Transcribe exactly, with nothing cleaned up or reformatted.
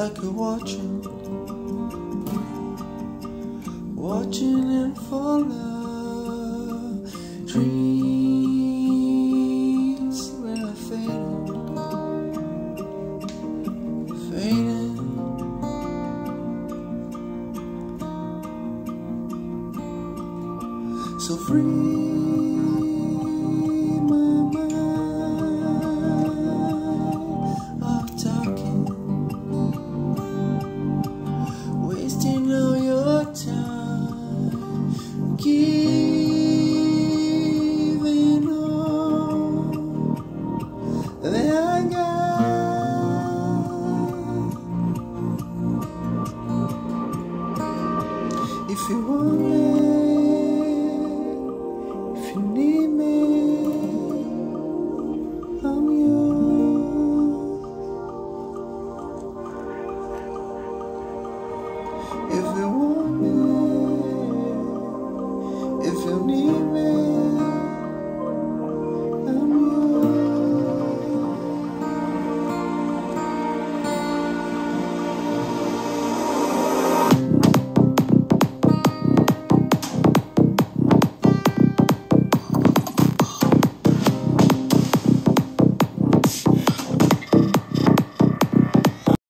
like a watching, watching and for love. Dreams when I fade, fading. So free. Giving all that I got. If you want me, if you need me, I'm yours. If you want me, if you need